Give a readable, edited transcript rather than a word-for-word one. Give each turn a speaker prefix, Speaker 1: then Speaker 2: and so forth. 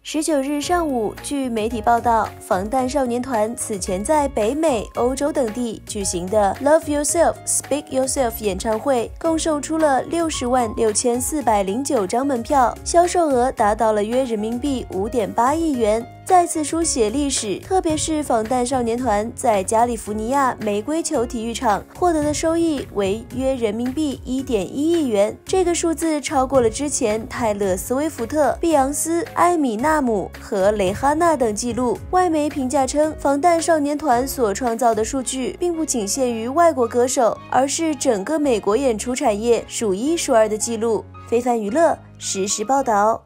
Speaker 1: 19日上午，据媒体报道，防弹少年团此前在北美、欧洲等地举行的 Love Yourself, Speak Yourself 演唱会，共售出了606409张门票，销售额达到了约人民币5.8亿元。再次书写历史，特别是防弹少年团在加利福尼亚玫瑰球体育场获得的收益为约人民币1.1亿元，这个数字超过了之前泰勒·斯威夫特、碧昂斯、艾米纳姆和蕾哈娜等纪录。外媒评价称，防弹少年团所创造的数据并不仅限于外国歌手，而是整个美国演出产业数一数二的纪录。非凡娱乐实时报道。